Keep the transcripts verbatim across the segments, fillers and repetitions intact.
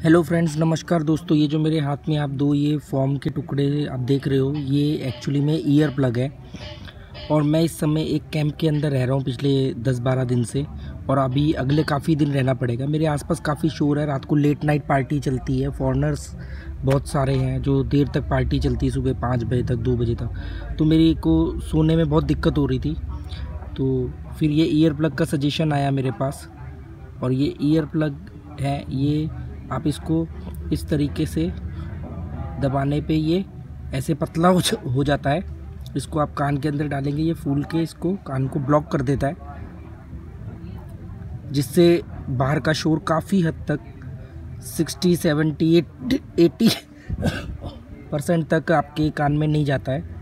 Hello friends, नमस्कार दोस्तों। ये जो मेरे हाथ में आप दो ये फॉर्म के टुकड़े आप देख रहे हो, ये एक्चुअली में ईयर प्लग है। और मैं इस समय एक कैंप के अंदर रह रहा हूँ पिछले दस बारह दिन से, और अभी अगले काफ़ी दिन रहना पड़ेगा। मेरे आसपास काफ़ी शोर है, रात को लेट नाइट पार्टी चलती है, फॉरेनर्स बहुत सारे हैं जो देर तक पार्टी चलती है, सुबह पाँच बजे तक दो बजे तक। तो मेरी को सोने में बहुत दिक्कत हो रही थी, तो फिर ये ईयर प्लग का सजेशन आया मेरे पास। और ये ईयर प्लग है, ये आप इसको इस तरीके से दबाने पे ये ऐसे पतला हो, हो जाता है। इसको आप कान के अंदर डालेंगे, ये फूल के इसको कान को ब्लॉक कर देता है, जिससे बाहर का शोर काफ़ी हद तक सिक्सटी सेवेंटी एटी परसेंट तक आपके कान में नहीं जाता है।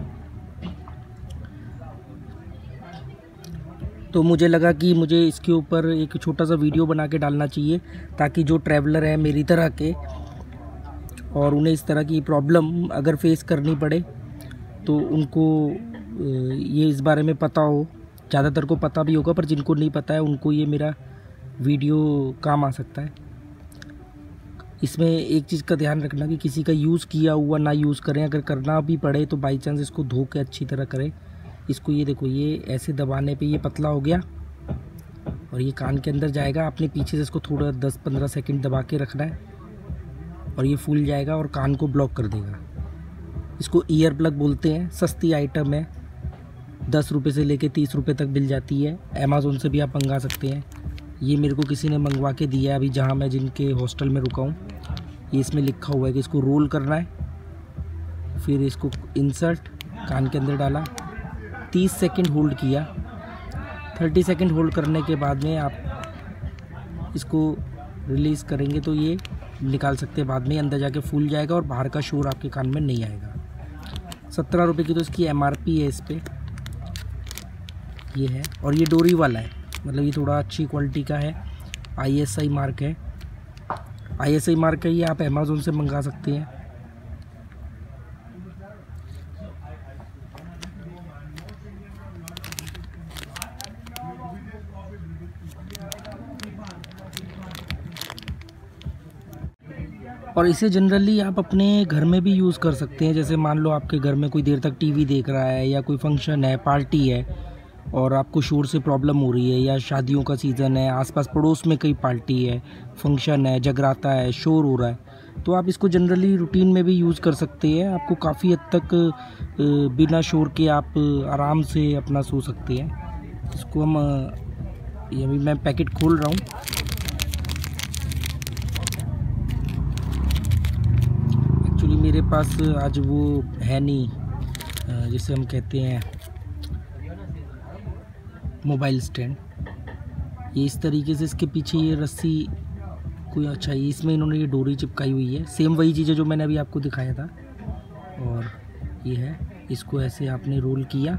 तो मुझे लगा कि मुझे इसके ऊपर एक छोटा सा वीडियो बना के डालना चाहिए, ताकि जो ट्रैवलर है मेरी तरह के और उन्हें इस तरह की प्रॉब्लम अगर फेस करनी पड़े तो उनको ये इस बारे में पता हो। ज़्यादातर को पता भी होगा, पर जिनको नहीं पता है उनको ये मेरा वीडियो काम आ सकता है। इसमें एक चीज़ का ध्यान रखना कि किसी का यूज़ किया हुआ ना यूज़ करें। अगर करना भी पड़े तो बाई चांस इसको धो के अच्छी तरह करें। इसको ये देखो, ये ऐसे दबाने पे ये पतला हो गया और ये कान के अंदर जाएगा। आपने पीछे से इसको थोड़ा दस पंद्रह सेकंड दबा के रखना है और ये फूल जाएगा और कान को ब्लॉक कर देगा। इसको ईयर प्लग बोलते हैं। सस्ती आइटम है, दस रुपये से लेके तीस रुपये तक मिल जाती है। अमेज़ोन से भी आप मंगा सकते हैं। ये मेरे को किसी ने मंगवा के दिया है अभी, जहाँ मैं जिनके हॉस्टल में रुका हूँ। ये इसमें लिखा हुआ है कि इसको रोल करना है, फिर इसको इंसर्ट कान के अंदर डाला, तीस सेकंड होल्ड किया। तीस सेकंड होल्ड करने के बाद में आप इसको रिलीज़ करेंगे तो ये निकाल सकते हैं। बाद में अंदर जाके फूल जाएगा और बाहर का शोर आपके कान में नहीं आएगा। सत्रह रुपये की तो इसकी एमआरपी है इस पर, ये है। और ये डोरी वाला है, मतलब ये थोड़ा अच्छी क्वालिटी का है। आईएसआई मार्क है, आईएसआई मार्क है ये। आप अमेज़ोन से मंगा सकते हैं। और इसे जनरली आप अपने घर में भी यूज़ कर सकते हैं। जैसे मान लो आपके घर में कोई देर तक टीवी देख रहा है, या कोई फंक्शन है, पार्टी है, और आपको शोर से प्रॉब्लम हो रही है, या शादियों का सीज़न है, आसपास पड़ोस में कई पार्टी है, फंक्शन है, जगराता है, शोर हो रहा है, तो आप इसको जनरली रूटीन में भी यूज़ कर सकते हैं। आपको काफ़ी हद तक बिना शोर के आप आराम से अपना सो सकते हैं। इसको हम, ये अभी मैं पैकेट खोल रहा हूँ। एक्चुअली मेरे पास आज वो है नहीं, जिसे हम कहते हैं मोबाइल स्टैंड। ये इस तरीके से, इसके पीछे ये रस्सी कोई अच्छा है, इसमें इन्होंने ये डोरी चिपकाई हुई है। सेम वही चीज़ है जो मैंने अभी आपको दिखाया था। और ये है, इसको ऐसे आपने रोल किया।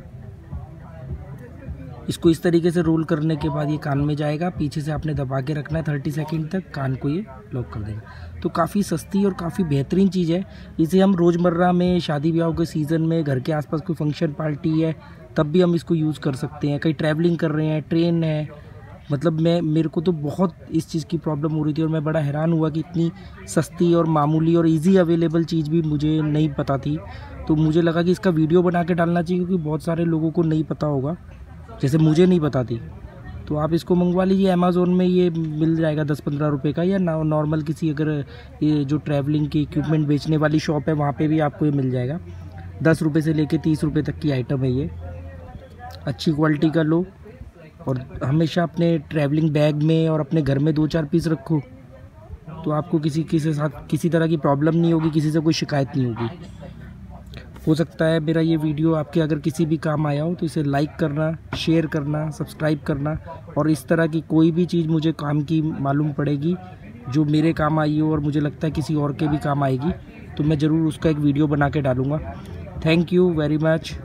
इसको इस तरीके से रोल करने के बाद ये कान में जाएगा। पीछे से आपने दबा के रखना है तीस सेकंड तक, कान को ये लॉक कर देगा। तो काफ़ी सस्ती और काफ़ी बेहतरीन चीज़ है। इसे हम रोज़मर्रा में, शादी ब्याह के सीज़न में, घर के आसपास कोई फंक्शन पार्टी है, तब भी हम इसको यूज़ कर सकते हैं। कहीं ट्रैवलिंग कर रहे हैं, ट्रेन है, मतलब मैं मेरे को तो बहुत इस चीज़ की प्रॉब्लम हो रही थी, और मैं बड़ा हैरान हुआ कि इतनी सस्ती और मामूली और ईजी अवेलेबल चीज़ भी मुझे नहीं पता थी। तो मुझे लगा कि इसका वीडियो बना के डालना चाहिए, क्योंकि बहुत सारे लोगों को नहीं पता होगा, जैसे मुझे नहीं पता थी। तो आप इसको मंगवा लीजिए, अमेज़ोन में ये मिल जाएगा दस पंद्रह रुपये का, या नॉर्मल किसी अगर ये जो ट्रैवलिंग की इक्विपमेंट बेचने वाली शॉप है वहाँ पे भी आपको ये मिल जाएगा। दस रुपये से लेके तीस रुपये तक की आइटम है ये। अच्छी क्वालिटी का लो, और हमेशा अपने ट्रैवलिंग बैग में और अपने घर में दो चार पीस रखो, तो आपको किसी किसी साथ किसी तरह की प्रॉब्लम नहीं होगी, किसी से कोई शिकायत नहीं होगी। हो सकता है मेरा ये वीडियो आपके अगर किसी भी काम आया हो, तो इसे लाइक करना, शेयर करना, सब्सक्राइब करना। और इस तरह की कोई भी चीज़ मुझे काम की मालूम पड़ेगी जो मेरे काम आई हो और मुझे लगता है किसी और के भी काम आएगी, तो मैं ज़रूर उसका एक वीडियो बना के डालूँगा। Thank you very much.